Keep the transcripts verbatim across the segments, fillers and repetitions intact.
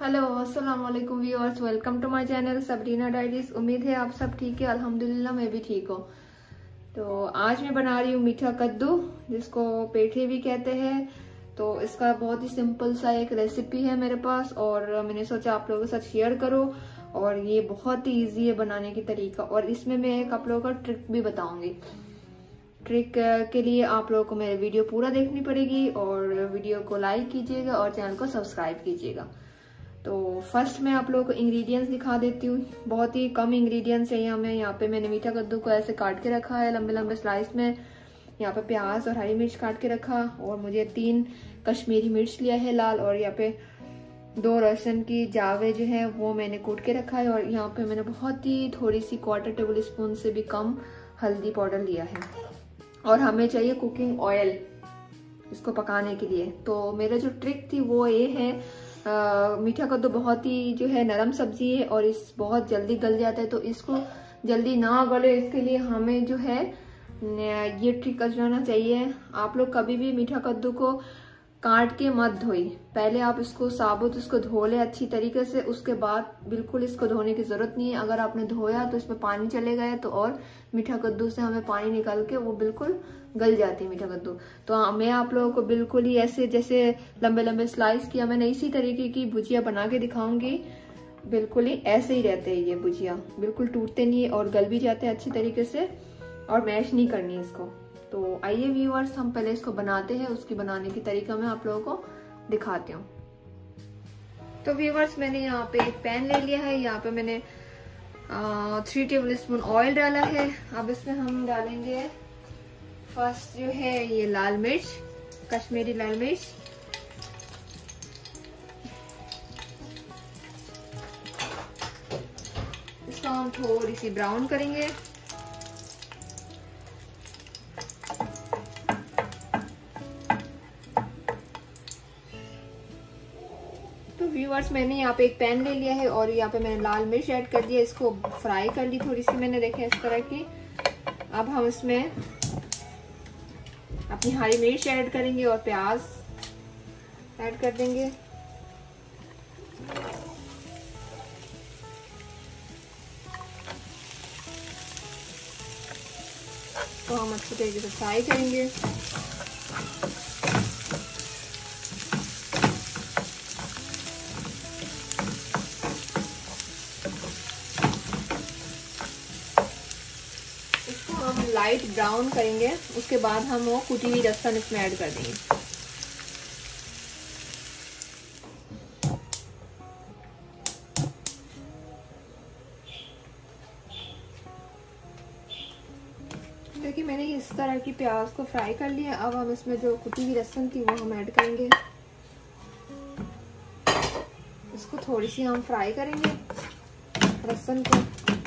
Hello अस्सलाम वालेकुम viewers, welcome to my channel Sabrina Diaries. उम्मीद है आप सब ठीक है। अल्हम्दुलिल्लाह मैं भी ठीक हूँ। तो आज मैं बना रही हूँ मीठा कद्दू, जिसको पेठे भी कहते हैं। तो इसका बहुत ही सिंपल सा एक रेसिपी है मेरे पास और मैंने सोचा आप लोगों के साथ शेयर करो। और ये बहुत ही ईजी है बनाने की तरीका, और इसमें मैं एक आप लोगों का ट्रिक भी बताऊंगी। ट्रिक के लिए आप लोगों को मेरी वीडियो पूरा देखनी पड़ेगी और वीडियो को लाइक कीजिएगा और चैनल को सब्सक्राइब कीजिएगा। तो फर्स्ट मैं आप लोगों को इंग्रेडिएंट्स दिखा देती हूँ। बहुत ही कम इंग्रेडिएंट्स है यहाँ में। यहाँ पे मैंने मीठा कद्दू को ऐसे काट के रखा है लंबे लंबे स्लाइस में। यहाँ पे प्याज और हरी मिर्च काट के रखा, और मुझे तीन कश्मीरी मिर्च लिया है लाल, और यहाँ पे दो लहसुन की जावे जो है वो मैंने कूट के रखा है। और यहाँ पे मैंने बहुत ही थोड़ी सी क्वार्टर टेबल स्पून से भी कम हल्दी पाउडर लिया है। और हमें चाहिए कुकिंग ऑयल इसको पकाने के लिए। तो मेरा जो ट्रिक थी वो ये है, Uh, मीठा कद्दू बहुत ही जो है नरम सब्जी है और इस बहुत जल्दी गल जाता है। तो इसको जल्दी ना गले इसके लिए हमें जो है ये ट्रिक आजमाना चाहिए। आप लोग कभी भी मीठा कद्दू को काट के मत धोई, पहले आप इसको साबुत इसको धो ले अच्छी तरीके से। उसके बाद बिल्कुल इसको धोने की जरूरत नहीं है। अगर आपने धोया तो इसमें पानी चले गए तो और मीठा कद्दू से हमें पानी निकाल के वो बिल्कुल गल जाती है मीठा कद्दू। तो हाँ, मैं आप लोगों को बिल्कुल ही ऐसे जैसे लंबे लंबे स्लाइस किया मैंने, इसी तरीके की भुजिया बना के दिखाऊंगी। बिल्कुल ही ऐसे ही रहते हैं ये भुजिया, बिल्कुल टूटते नहीं और गल भी जाते हैं अच्छी तरीके से, और मैश नहीं करनी इसको। तो आइए व्यूअर्स, हम पहले इसको बनाते हैं। उसकी बनाने की तरीका मैं आप लोगों को दिखाती हूँ। तो व्यूअर्स, मैंने यहाँ पे एक पैन ले लिया है। यहाँ पे मैंने थ्री टेबल स्पून ऑयल डाला है। अब इसमें हम डालेंगे फर्स्ट जो है ये लाल मिर्च, कश्मीरी लाल मिर्च। इसको हम थोड़ी सी ब्राउन करेंगे। तो व्यूअर्स, मैंने यहाँ पे एक पैन ले लिया है और यहाँ पे मैंने लाल मिर्च ऐड कर दिया। इसको फ्राई कर ली थोड़ी सी मैंने, देखे इस तरह की। अब हम इसमें अपनी हरी मिर्च ऐड करेंगे और प्याज ऐड कर देंगे। तो हम अच्छी तरीके से फ्राई करेंगे। हम लाइट ब्राउन करेंगे, उसके बाद हम वो कुटी हुई लहसुन इसमें ऐड कर देंगे। देखिए मैंने इस तरह की प्याज को फ्राई कर लिया। अब हम इसमें जो कुटी हुई लहसुन थी वो हम ऐड करेंगे। इसको थोड़ी सी हम फ्राई करेंगे लहसुन को।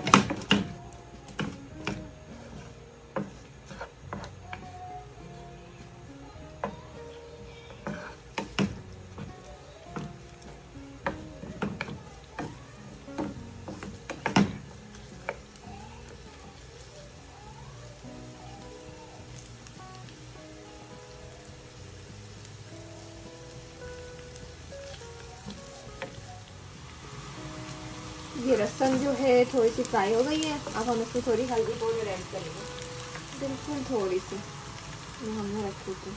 ये लहसुन जो है थोड़ी सी फ्राई हो गई है। अब हम इसमें थोड़ी हल्दी पाउडर ऐड करेंगे, बिल्कुल थोड़ी सी हमने रखी थी।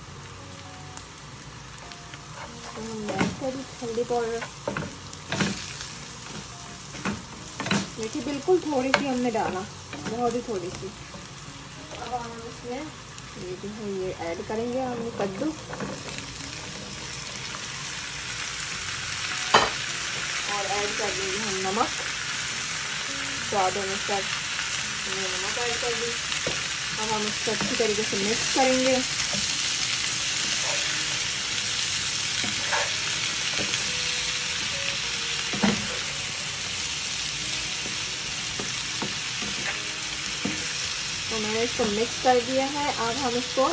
तो हम ऐड करी हल्दी पाउडर, देखिए बिल्कुल थोड़ी सी हमने डाला, बहुत ही थोड़ी सी। अब हम इसमें ये जो है ये ऐड करेंगे हमने कद्दू, और ऐड कर देंगे हम नमक स्वाद अनुसार। हमने नमक ऐड कर दी। अब हम इसको अच्छी तरीके से मिक्स करेंगे। तो मैंने इसको मिक्स कर दिया है। अब हम इसको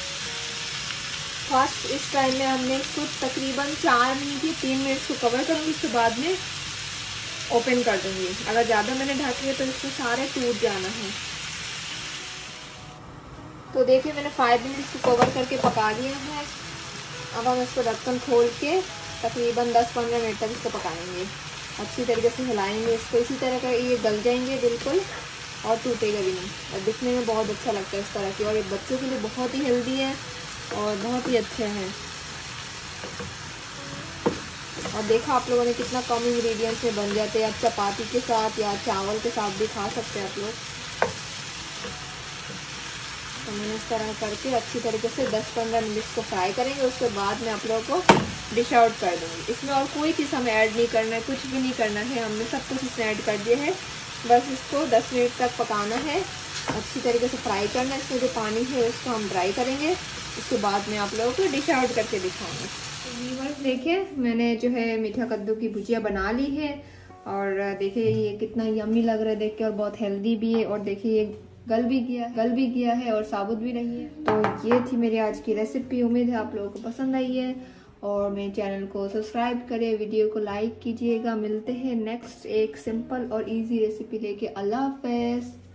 फर्स्ट इस टाइम में हमने इसको तकरीबन चार मिनट या तीन मिनट को कवर करूंगी, उसके बाद में ओपन कर दूंगी। अगर ज़्यादा मैंने ढक लिया तो इसको सारे टूट जाना है। तो देखिए मैंने फाइव मिनट को कवर करके पका लिया है। अब हम इसको ढक्कन खोल के तकरीबन दस पंद्रह मिनट तक इसको पकाएंगे। अच्छी तरीके से हिलाएंगे इसको, इसी तरह का ये गल जाएंगे बिल्कुल और टूटेगा भी नहीं और दिखने में बहुत अच्छा लगता है इस तरह की। और ये बच्चों के लिए बहुत ही हेल्दी है और बहुत ही अच्छे हैं। और देखा आप लोगों ने कितना कम इंग्रेडिएंट्स में बन जाते हैं। आप चपाती के साथ या चावल के साथ भी खा सकते हैं आप लोग। तो मैंने इस तरह करके अच्छी तरीके से दस पंद्रह मिनट इसको फ्राई करेंगे। उसके बाद मैं आप लोगों को डिश आउट कर दूँगी। इसमें और कोई चीज़ हमें ऐड नहीं करना है, कुछ भी नहीं करना है, हमने सब कुछ इसमें ऐड कर दिया है। बस इसको दस मिनट तक पकाना है, अच्छी तरीके से फ्राई करना है। इसमें जो पानी है उसको हम ड्राई करेंगे। उसके बाद मैं आप लोगों को डिश आउट करके दिखाऊंगी। व्यूअर्स देखिए, मैंने जो है मीठा कद्दू की भुजिया बना ली है और देखिए ये कितना यम्मी लग रहा है देख के और बहुत हेल्दी भी है। और देखिए ये गल भी गया गल भी गया है और साबुत भी नहीं है। तो ये थी मेरी आज की रेसिपी। उम्मीद है आप लोगों को पसंद आई है और मेरे चैनल को सब्सक्राइब करें, वीडियो को लाइक कीजिएगा। मिलते हैं नेक्स्ट एक सिंपल और इजी रेसिपी लेके। अल्लाह हाफ़िज़।